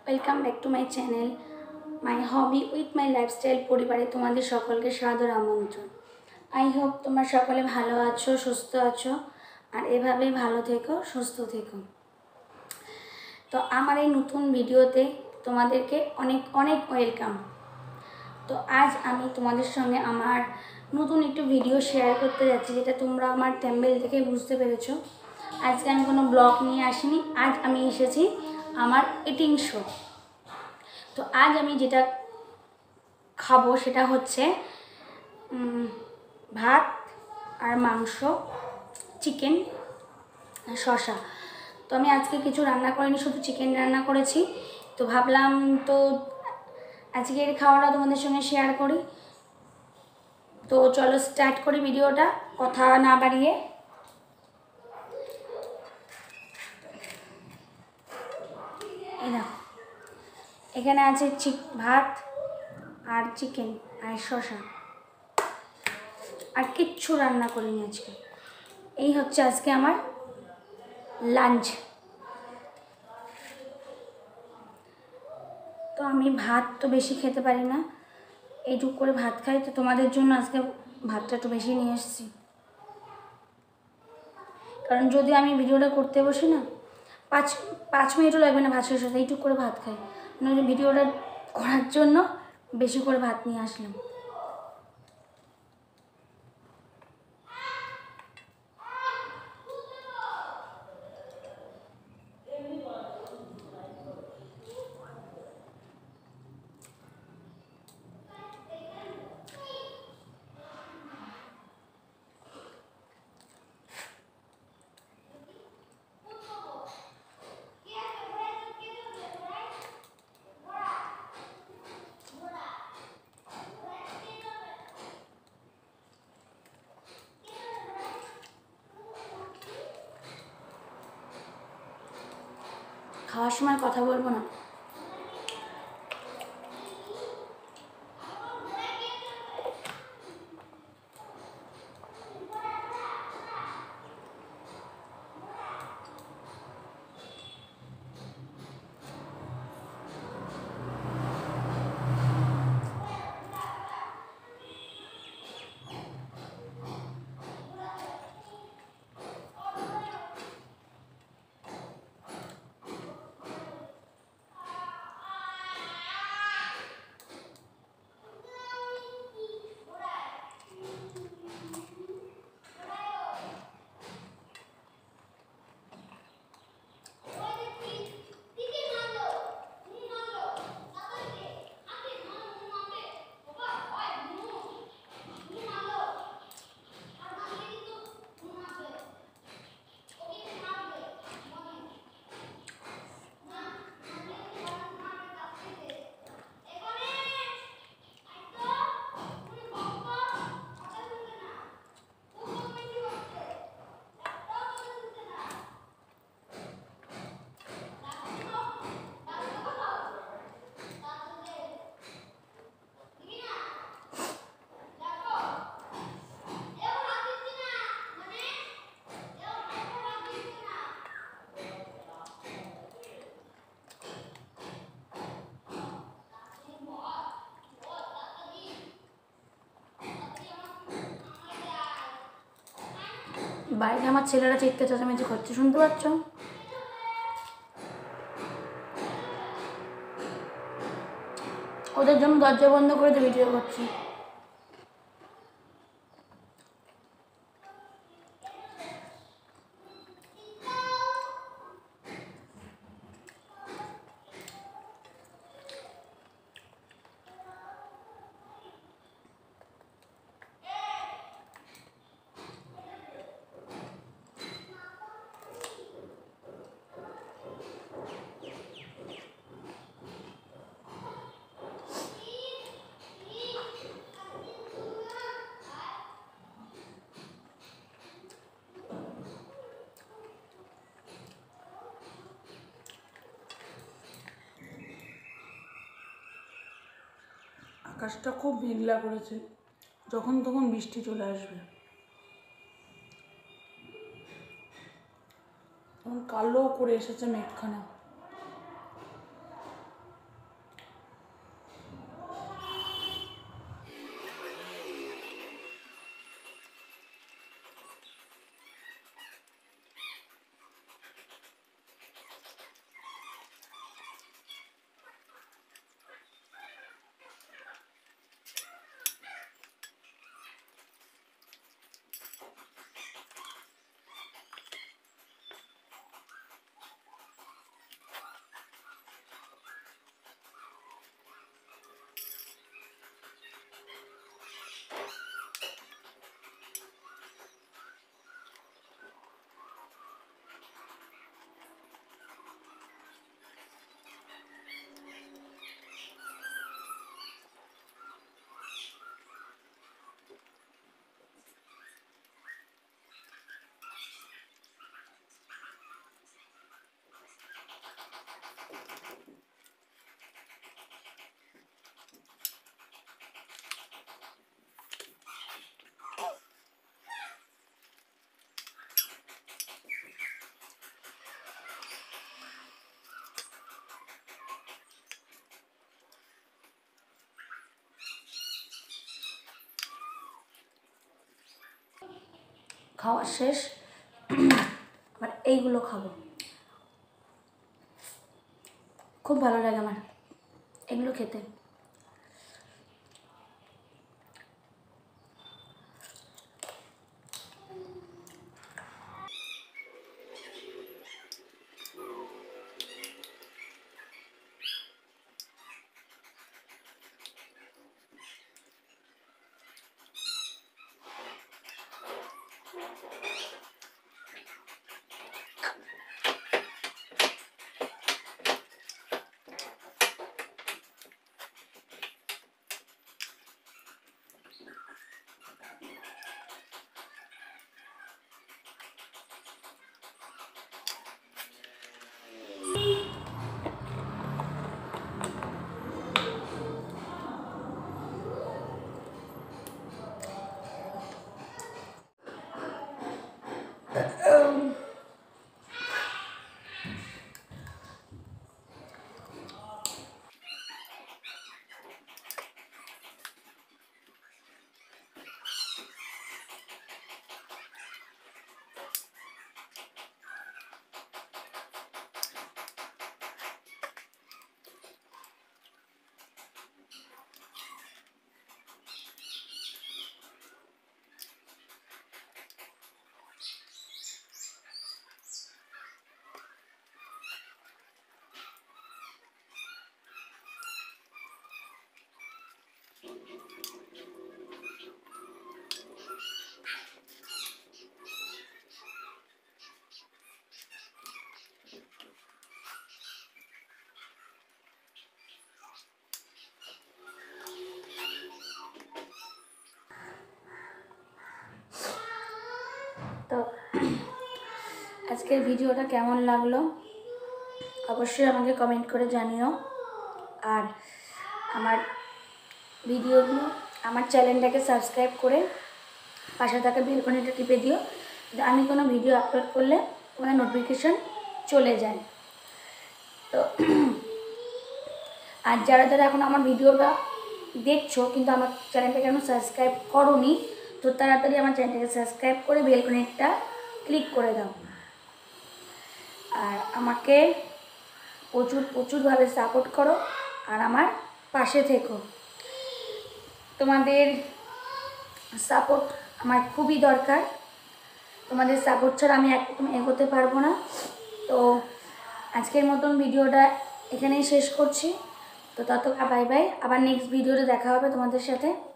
Welcome back to my channel my hobby with my lifestyle পরিবারে তোমাদের সকলকে সাদর আমন্ত্রণ। আই হোপ তোমরা সকলে ভালো আছো, সুস্থ আছো, আর এভাবেই ভালো থেকো, সুস্থ থেকো। তো আমার এই নতুন ভিডিওতে তোমাদেরকে অনেক অনেক ওয়েলকাম। তো আজ আমি তোমাদের সঙ্গে আমার নতুন একটু ভিডিও শেয়ার করতে যাচ্ছি, যেটা তোমরা আমার থাম্বনেল থেকে বুঝতে পেরেছো। আজকে আমি কোনো ব্লগ নিয়ে আসিনি, আজ আমি এসেছি আমার ইটিং শো। তো আজ আমি যেটা খাবো সেটা হচ্ছে ভাত আর মাংস, চিকেন, শসা। তো আমি আজকে কিছু রান্না করিনি, শুধু চিকেন রান্না করেছি। তো ভাবলাম তো আজকের খাওয়াটা তোমাদের সঙ্গে শেয়ার করি। তো চলো স্টার্ট করি ভিডিওটা, কথা না বাড়িয়ে। এই দেখো, এখানে আছে ভাত আর চিকেন আর শসা, আর কিচ্ছু রান্না করিনি আজকে। এই হচ্ছে আজকে আমার লাঞ্চ। তো আমি ভাত তো বেশি খেতে পারি না, এইটুকু করে ভাত খাই। তো তোমাদের জন্য আজকে ভাতটা একটু বেশি নিয়ে এসেছি, কারণ যদি আমি ভিডিওটা করতে বসি না, পাঁচ মিনিটও লাগবে না ভাত শেষ হতে, এইটুকু করে ভাত খাই। মানে ভিডিওটা করার জন্য বেশি করে ভাত নিয়ে আসলাম। খাওয়ার সময় কথা বলবো না। বাইরে আমার ছেলেরা চিৎকার চেঁচামেচি করছে, শুনতে পাচ্ছ? ওদের জন্য দরজা বন্ধ করে দিয়ে ভিডিও করছি। আকাশটা খুব মেঘলা করেছে, যখন তখন বৃষ্টি চলে আসবে। কালো করে এসেছে মেঘখানা। খাওয়া শেষ, আবার এইগুলো খাবো। খুব ভালো লাগে আমার এগুলো খেতে। তো আজকের ভিডিওটা কেমন লাগলো অবশ্যই আমাকে কমেন্ট করে জানিও। আর আমার ভিডিওগুলো, আমার চ্যানেলটাকে সাবস্ক্রাইব করে পাশে থাকা বেল আইকনটা টিপে দিও, আমি কোনো ভিডিও আপলোড করলে তোমার নোটিফিকেশন চলে যায়। তো আর যারা যারা এখন আমার ভিডিওটা দেখছো কিন্তু আমার চ্যানেলটাকে এখন সাবস্ক্রাইব করোনি, তো তাড়াতাড়ি আমার চ্যানেলটাকে সাবস্ক্রাইব করে বেল আইকনটা ক্লিক করে দাও। আর আমাকে প্রচুরভাবে সাপোর্ট করো আর আমার পাশে থেকো। তোমাদের সাপোর্ট আমার খুবই দরকার, তোমাদের সাপোর্ট ছাড়া আমি একদম এগোতে পারবো না। তো আজকের মতন ভিডিওটা এখানেই শেষ করছি। তো বাই বাই, আবার নেক্সট ভিডিওতে দেখা হবে তোমাদের সাথে।